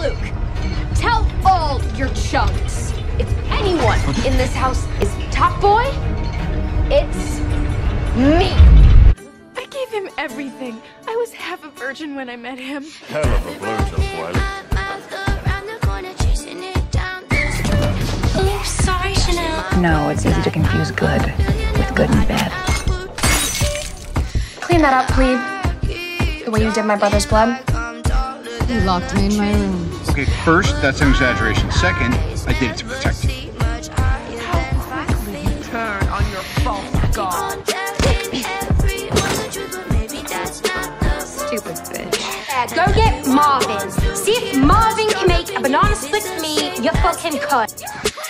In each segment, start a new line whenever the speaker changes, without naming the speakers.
Luke, tell all your chums, if anyone in this house is top boy, it's me.
I gave him everything. I was half a virgin when I met him.
Hell of a blowjob, Wiley.
Oh, sorry, Chanel.
No, it's easy to confuse good with good and bad.
Clean that up, please. The way you did my brother's blood.
You locked me in my room.
Okay, first, that's an exaggeration. Second, I did it to protect you.
Turn on your false god.
Stupid bitch.
Yeah, go get Marvin. See if Marvin can make a banana split for me. You fucking cut.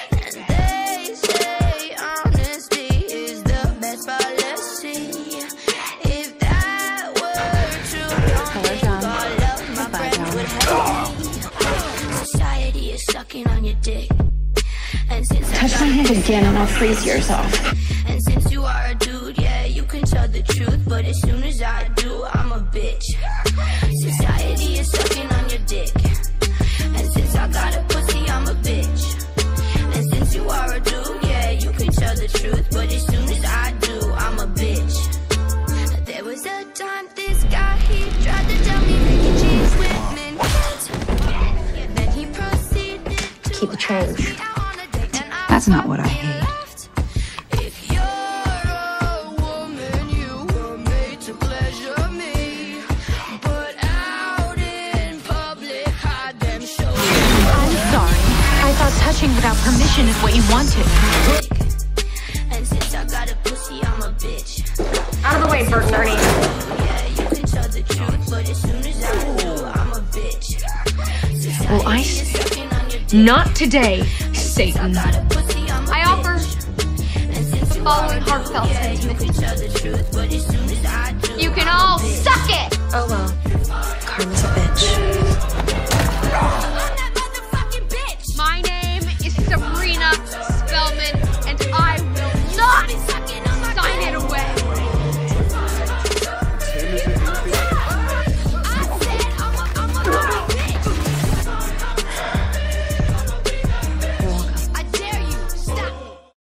Society is sucking on your dick. And since
Touch my hand again and I'll freeze yours off.
And since you are a dude, yeah, you can tell the truth. But as soon as I do, I'm a bitch. Society is sucking on your dick. And since I got a pussy, I'm a bitch. And since you are a dude, yeah, you can tell the truth. But as soon as I do, I'm a bitch. There was a time this guy, he tried to tell me making cheese with men. Then he proceeded to
Keep the change.
That's not what I hate.
If you're a woman, you were made to pleasure me. But out in public, hide them shows.
I'm sorry. I thought touching without permission is what you wanted.
And since I got a pussy, I'm a bitch.
Out of the way, Bert and Ernie.
Yeah, you can tell the truth, but as soon as I do, I'm a bitch.
Well, I say, not today, Satan.
I offer the following heartfelt sentiment.
You can tell the truth, but as soon